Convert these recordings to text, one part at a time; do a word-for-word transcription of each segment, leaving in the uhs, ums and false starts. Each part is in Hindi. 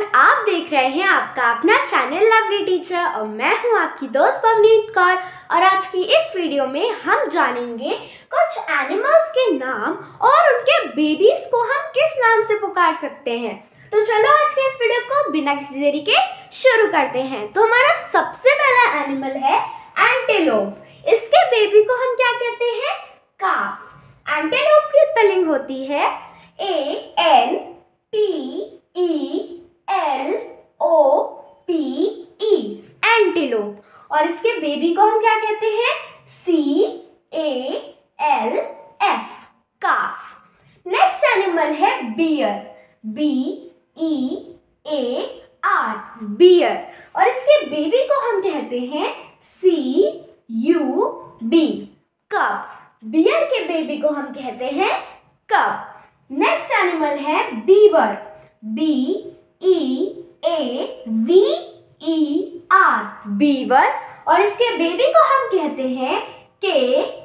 एवरीवन, आप देख रहे हैं आपका अपना चैनल लवली टीचर और मैं हूं आपकी दोस्त पवनीत कौर। और आज की इस वीडियो में हम जानेंगे कुछ एनिमल्स के नाम और उनके बेबीज को हम किस नाम से पुकार सकते हैं। तो चलो आज के इस वीडियो को बिना किसी देरी के शुरू करते हैं। तो हमारा सबसे पहला एनिमल है एंटीलोप। इसके बेबी को हम क्या कहते हैं? काफ। एंटीलोप की स्पेलिंग होती है A N T E L O P E, antelope. और इसके बेबी को हम क्या कहते हैं? C A L F, calf. Next animal है bear. B E A R, bear. और इसके बेबी को हम कहते हैं C U B, cub. Bear के बेबी को हम कहते हैं कब। नेक्स्ट एनिमल है beaver. B E A V E R, beaver. और इसके बेबी को हम कहते हैं K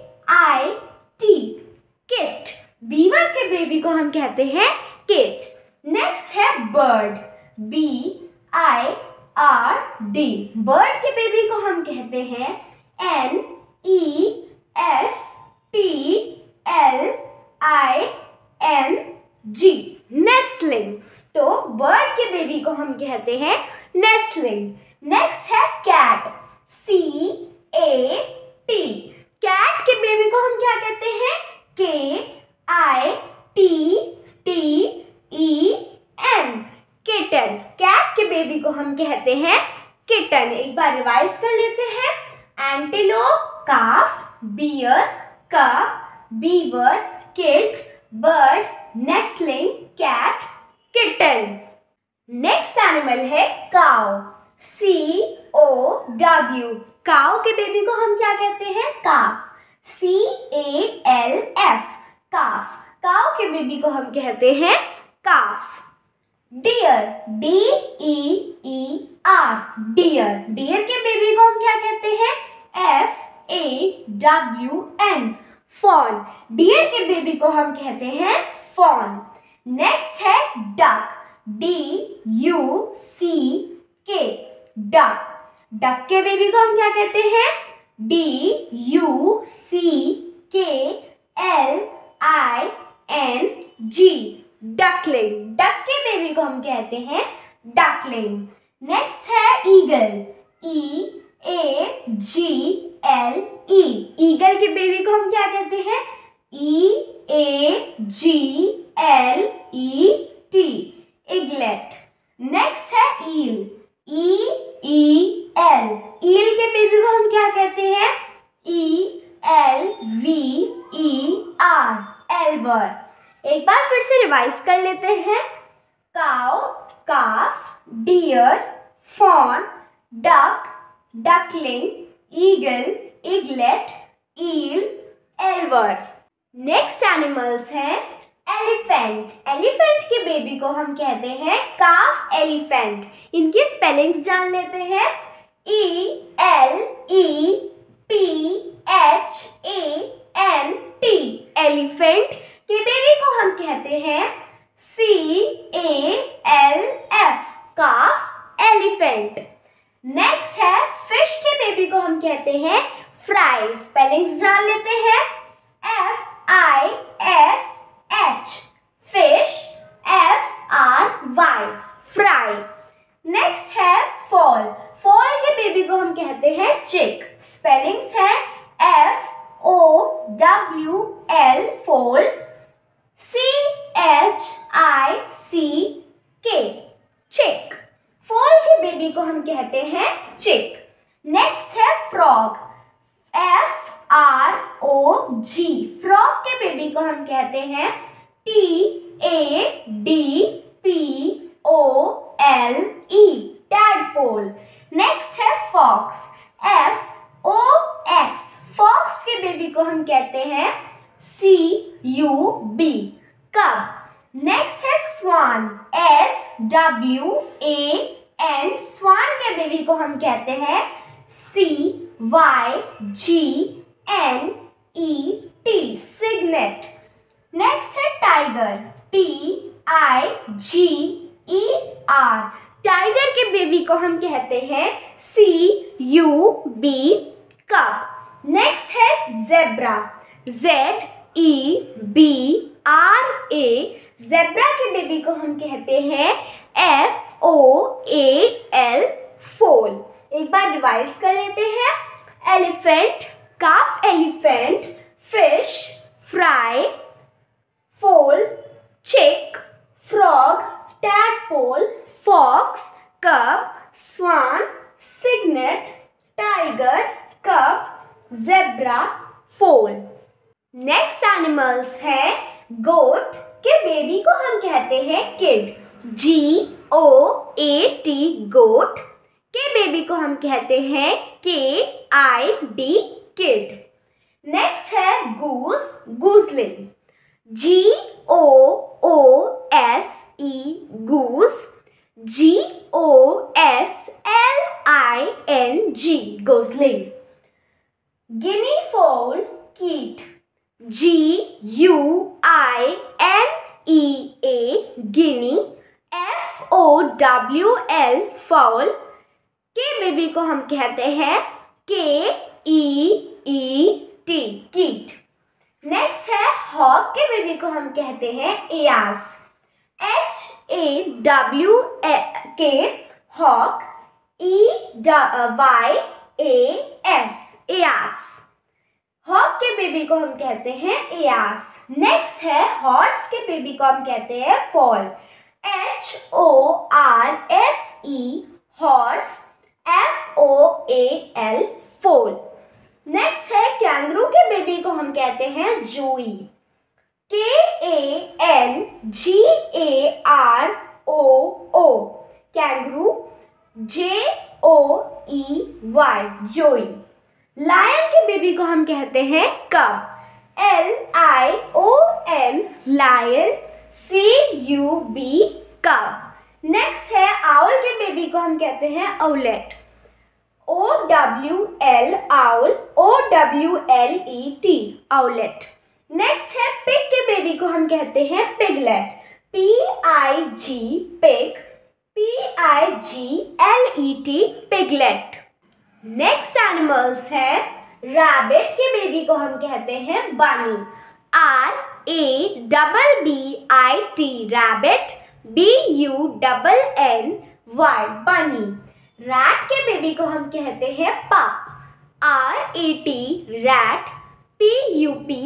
I T, kit. Beaver के बेबी को हम कहते हैं किट। नेक्स्ट है bird. B I R D, bird के बेबी को हम कहते हैं N E S T L I N G, nestling. तो बर्ड के बेबी को हम कहते हैं नेस्लिंग। नेक्स्ट है cat. C A T, cat के बेबी को हम क्या कहते हैं? K I T T E N, kitten. Cat के बेबी को हम कहते हैं किटन। एक बार रिवाइज कर लेते हैं। Antelope, calf, bear, cub, beaver, kit, bird, nestling, cat, kitten. Next animal है cow. C O W, cow के बेबी को हम क्या कहते हैं? Calf. C A L F, calf. Cow के बेबी को हम कहते हैं calf. Deer. D E E R, deer. Deer के बेबी को हम क्या कहते हैं? F A W N, fawn. Deer के बेबी को हम कहते हैं फॉन। नेक्स्ट है duck. D U C K, duck. Duck के बेबी को हम क्या कहते हैं? D U C K L I N G, duckling. Duck के बेबी को हम कहते हैं डकलिंग। नेक्स्ट है eagle. E A G L E, eagle के बेबी को हम क्या कहते हैं? E A G L E T, eaglet. Next है ईल। ई ई एल, ईल के बेबी को हम क्या कहते हैं? E L V E R, elver. एक बार फिर से रिवाइज कर लेते हैं। Cow, calf, deer, fawn, duck, duckling, eagle, eaglet, eel, elver. Next animals हैं एलिफेंट। एलिफेंट के बेबी को हम कहते हैं काफ एलिफेंट। इनकी स्पेलिंग्स जान लेते हैं। E L E P H A N T, elephant. के बेबी को हम कहते हैं C A L F, calf elephant. Next है फिश के बेबी को हम कहते हैं फ्राई। स्पेलिंग्स जान लेते हैं। F I S H, fish, F R Y, fry. Next है फॉल। फॉल के बेबी को हम कहते हैं चिक। स्पेलिंग्स है F O W L, fowl, C H I सी के, चिक। फॉल के बेबी को हम कहते हैं चिक। नेक्स्ट है frog. F R O G, frog के बेबी को हम कहते हैं T A D P O L E, tadpole. Next है fox. F O X, fox के बेबी को हम कहते हैं C U B, cub. Next है swan. S W A N, swan के बेबी को हम कहते हैं C Y G N E T, cygnet. Next है tiger. T I G E are, tiger के बेबी को हम कहते हैं C U B cub. Next है zebra, Z E B R A. Zebra के बेबी को हम कहते हैं एफ ओ ए एल, फोल। एक बार रिवाइज कर लेते हैं। Elephant, calf elephant, fish, fry, foal, chick, frog, tadpole, fox, cub, swan, cygnet, tiger, cub, zebra, foal. Next animals है गोट के बेबी को हम कहते हैं kid, ji O A T, गोट। के बेबी को हम कहते हैं K I D, kid. Next है goose, gosling, G O O S E, goose, G O S L I N G, gosling. Guinea fowl, keet, G U I N E A, guinea, F O W L, fowl. के बेबी को हम कहते हैं K E E T, keet. Next है हॉक के बेबी को हम कहते हैं eyas, H A W K, hawk, E Y A S, एयास। Hawk के बेबी को हम कहते हैं एयास। नेक्स्ट है हॉर्स के बेबी को हम कहते हैं foal, H O R S E, horse, F O A L, foal. Next है कैंगरू के बेबी को हम कहते हैं joey, K A N G A R O O, kangaroo, J O E Y, joey. Lion के बेबी को हम कहते हैं cub, L I O N, lion, C U B, cub. Next है आउल के बेबी को हम कहते हैं owlet, O W L, owl, O W L E T, owlet. Next है पिग के बेबी को हम कहते हैं piglet, P I G, pig, P I G L E T, piglet. Next animals है रैबिट के बेबी को हम कहते हैं bunny, R A double B I T, rabbit, B U double N Y, bunny. Rat के बेबी को हम कहते हैं pup, R A T, rat, P U P,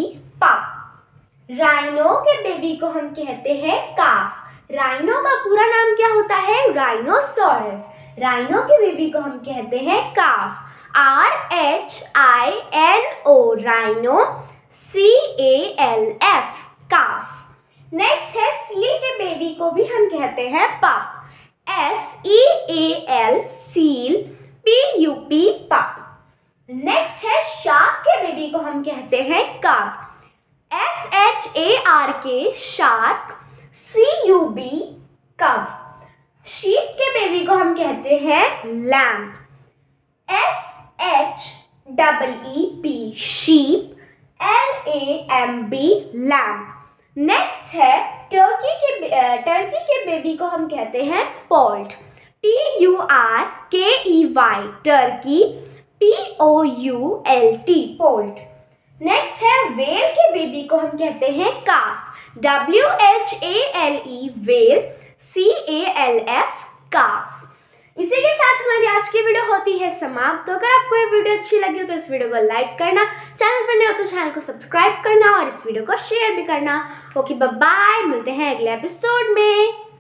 pup. Rhino के बेबी को हम कहते हैं काफ। राइनो का पूरा नाम क्या होता है, राइनोसोरस। राइनो के बेबी को हम कहते हैं calf, R H I N O, rhino, C A L F, calf. Next है सील के बेबी को भी हम कहते हैं pup, S E A L, seal, P U P, pup. Next है शार्क के बेबी को हम कहते हैं carp, S H A R K, shark, C U B, cub. Sheep के बेबी को हम कहते हैं lamb, S H double E P, sheep, L A M B, lamb. Next है टर्की के टर्की के बेबी को हम कहते हैं poult, T U R K E Y, turkey, P O U L T, poult. Next है वेल के बेबी को हम कहते हैं calf, W H A L E, whale, C A L F, calf. इसी के साथ हमारी आज की वीडियो होती है समाप्त। तो अगर आपको ये वीडियो अच्छी लगी हो तो इस वीडियो को लाइक करना, चैनल पर नए हो तो चैनल को सब्सक्राइब करना और इस वीडियो को शेयर भी करना। ओके बाय बाय, मिलते हैं अगले एपिसोड में।